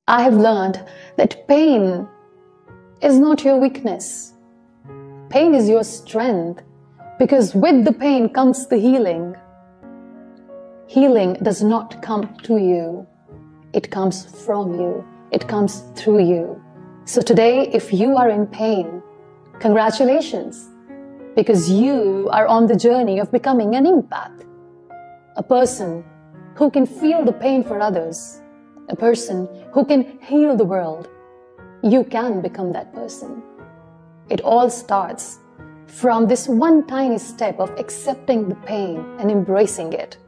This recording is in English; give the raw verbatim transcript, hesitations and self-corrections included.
I have learned that pain is not your weakness. Pain is your strength, because with the pain comes the healing. Healing does not come to you. It comes from you. It comes through you. So today, if you are in pain, congratulations, because you are on the journey of becoming an empath, a person who can feel the pain for others, a person who can heal the world. You can become that person. It all starts from this one tiny step of accepting the pain and embracing it.